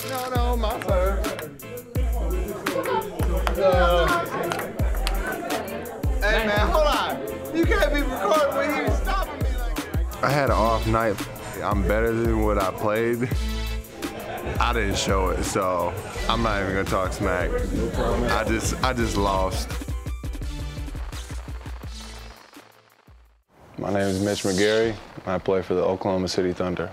No, my turn. Hey, man, hold on. You can't be recording when you're stopping me like that. I had an off night. I'm better than what I played. I didn't show it, so I'm not even gonna talk smack. I just lost. My name is Mitch McGary, and I play for the Oklahoma City Thunder.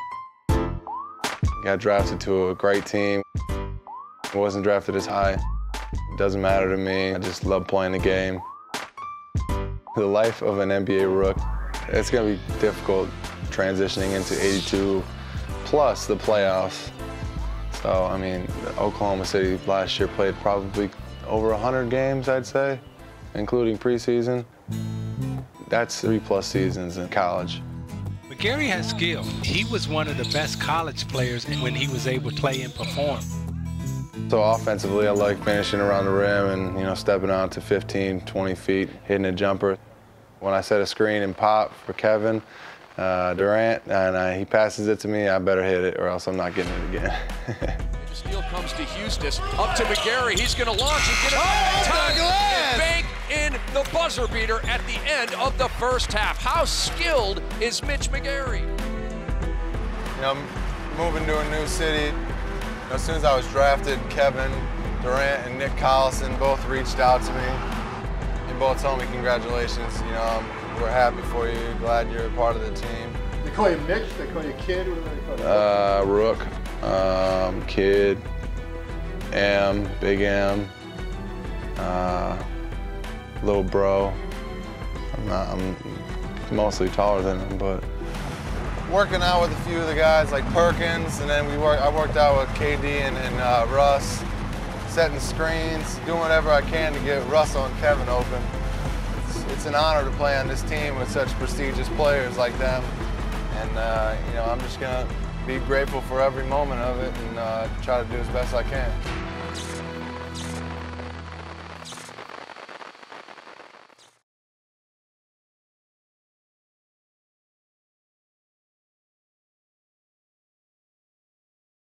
Got drafted to a great team. I wasn't drafted as high. It doesn't matter to me. I just love playing the game. The life of an NBA rook, it's gonna be difficult transitioning into 82 plus the playoffs. So, I mean, Oklahoma City last year played probably over 100 games, I'd say, including preseason. That's 3+ seasons in college. McGary has skill. He was one of the best college players when he was able to play and perform. So offensively, I like finishing around the rim and, you know, stepping out to 15, 20 feet, hitting a jumper. When I set a screen and pop for Kevin Durant, and he passes it to me, I better hit it or else I'm not getting it again. The steal comes to Houston, up to McGary. He's going to launch and get it. Oh, bank in the buzzer beater at the end of the first half. How skilled is Mitch McGary? You know, moving to a new city, as soon as I was drafted, Kevin Durant and Nick Collison both reached out to me. They both told me congratulations. You know, we're happy for you. Glad you're a part of the team. They call you Mitch. They call you Kid. What do they call you? Rook, Kid, M, Big M, little bro. I'm mostly taller than him, but working out with a few of the guys like Perkins, and then I worked out with KD and Russ, setting screens, doing whatever I can to get Russell and Kevin open. It's an honor to play on this team with such prestigious players like them, and you know, I'm just gonna be grateful for every moment of it and try to do as best I can.